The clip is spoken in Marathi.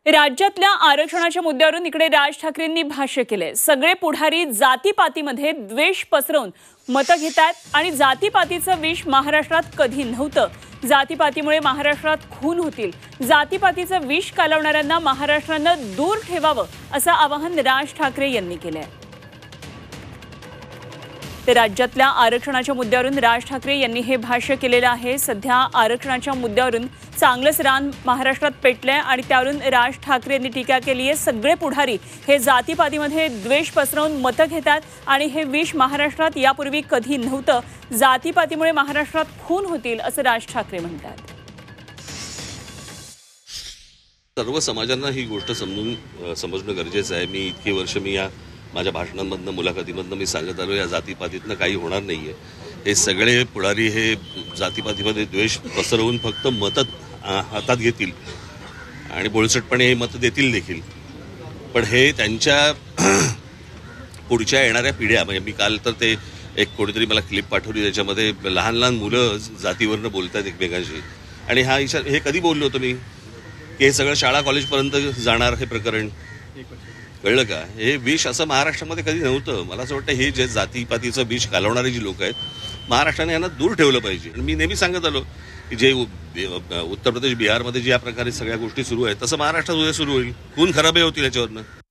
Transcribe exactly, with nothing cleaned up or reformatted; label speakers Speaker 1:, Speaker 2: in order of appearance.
Speaker 1: राज्यातल्या आरक्षणाच्या मुद्द्यावरून इकडे राज ठाकरेंनी भाष्य केले। सगळे पुढारी जातीपातीमध्ये द्वेष पसरवून मतं घेतात आणि जातीपातीचं विष महाराष्ट्रात कधी नव्हतं। जातीपातीमुळे महाराष्ट्रात खून होतील। जातीपातीचं विष कालवणाऱ्यांना महाराष्ट्रानं दूर ठेवावं असं आवाहन राज ठाकरे यांनी केलंय। ते राज्यातल्या आरक्षणाच्या मुद्द्यावरून राज ठाकरे यांनी हे भाष्य केलेलं आहे। सध्या आरक्षणाच्या मुद्द्यावरून चांगलंच रान महाराष्ट्रात पेटलंय आणि त्यावरून राज ठाकरे यांनी टीका केली आहे। सगळे पुढारी हे जातीपातीमध्ये द्वेष पसरवून मतं घेतात आणि हे विष महाराष्ट्रात यापूर्वी कधी नव्हतं। जातीपातीमुळे महाराष्ट्रात खून होतील असं राज ठाकरे म्हणतात।
Speaker 2: सर्व समाजांना ही गोष्ट समजून समजणं गरजेचं आहे। मी इतकी वर्ष मी या माझ्या भाषणांमधनं मुलाखतीमधनं मी सांगत आलो, या जातीपातीतनं काही होणार नाही आहे। हे सगळे पुढारी हे जातीपातीमध्ये द्वेष पसरवून फक्त मतं हातात घेतील आणि बोळसटपणे हे मतं देतील देखील, पण हे त्यांच्या पुढच्या येणाऱ्या पिढ्या, म्हणजे मी काल तर ते एक कोणीतरी मला क्लिप पाठवली, त्याच्यामध्ये लहान लहान मुलं जातीवरनं बोलतात एकमेकांशी, आणि हा इशारा हे कधी बोललो होतो मी की हे सगळं शाळा कॉलेजपर्यंत जाणार हे प्रकरण, कळलं का? हे विष असं महाराष्ट्रामध्ये कधी नव्हतं। मला असं वाटतं हे जे जातीपातीचं विष घालवणारे जी लोक आहेत, महाराष्ट्राने यांना दूर ठेवलं पाहिजे। आणि मी नेहमी सांगत आलो की जे उत्तर प्रदेश बिहारमध्ये ज्या प्रकारे सगळ्या गोष्टी सुरू आहेत, तसं महाराष्ट्रात उद्या सुरू होईल, खून खराबही होतील याच्यावरनं।